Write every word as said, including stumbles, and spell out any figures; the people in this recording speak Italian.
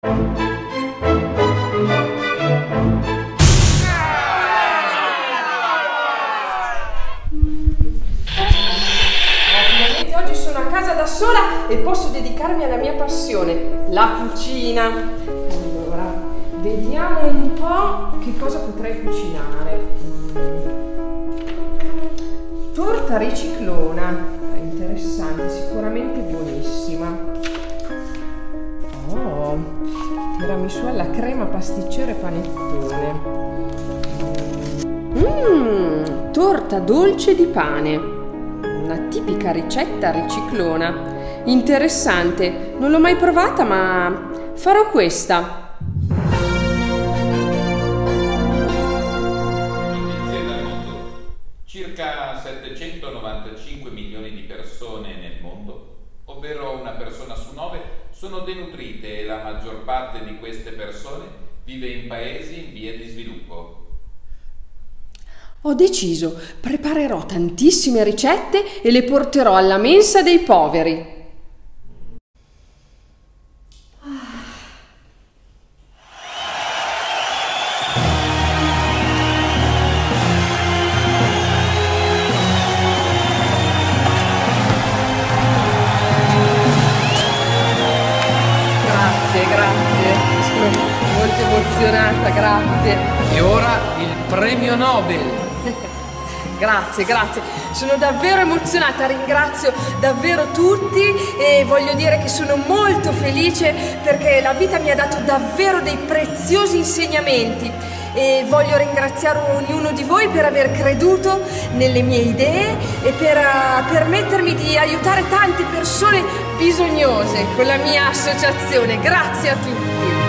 Finalmente oggi sono a casa da sola e posso dedicarmi alla mia passione, la cucina. Allora, vediamo un po' che cosa potrei cucinare. Torta riciclona, interessante, sicuramente buonissima. Oh, tiramisù alla crema, pasticcere, panettone. Mmm, torta dolce di pane, una tipica ricetta riciclona. Interessante, non l'ho mai provata, ma farò questa. Circa settecentonovantacinque milioni di persone nel mondo, ovvero una persona su nove, sono denutrite e la maggior parte di queste persone vive in paesi in via di sviluppo. Ho deciso, preparerò tantissime ricette e le porterò alla mensa dei poveri. Grazie, grazie, sono molto emozionata, grazie. E ora il premio Nobel. Grazie, grazie, sono davvero emozionata, ringrazio davvero tutti e voglio dire che sono molto felice perché la vita mi ha dato davvero dei preziosi insegnamenti e voglio ringraziare ognuno di voi per aver creduto nelle mie idee e per uh, permettermi di aiutare tante persone bisognose con la mia associazione. Grazie a tutti.